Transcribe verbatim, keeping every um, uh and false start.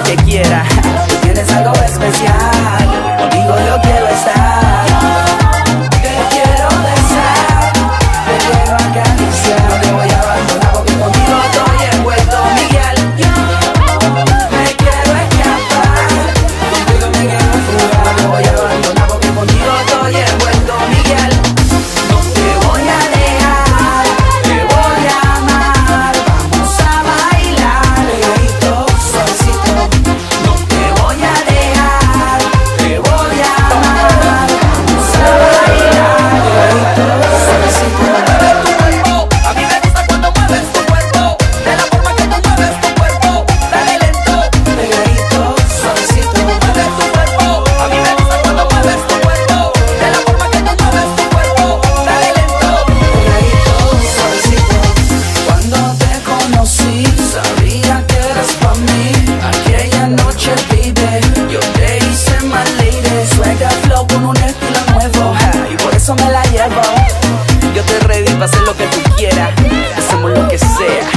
que quiera. Tú tienes algo especial, contigo yo quiero estar. Te quiero besar, te quiero acariciar. No te voy a abandonar porque contigo estoy envuelto, Miguel. Me quiero escapar, contigo me quiero fugar. No te voy a abandonar porque contigo estoy envuelto, Miguel. No te voy a dejar, te voy a amar. Vamos a bailar, pegadito, suavecito. No te voy a dejar, te voy a amar. Vamos a bailar, pegadito, suavecito. Mueve tu cuerpo, a mí me gusta cuando mueves tu cuerpo. De la forma que tú mueves tu cuerpo, dale lento, pegadito, suavecito. Mueve tu cuerpo, a mí me gusta cuando mueves tu cuerpo. De la forma que tú mueves tu cuerpo, dale lento, pegadito, suavecito. Cuando te conocí, sabía que eras pa' mí. Aquella noche, baby, yo te hice my lady. Swagger flow con un estilo nuevo, ja, y por eso me la llevo. Yo te ready para hacer lo que tú quieras, hacemos lo que sea.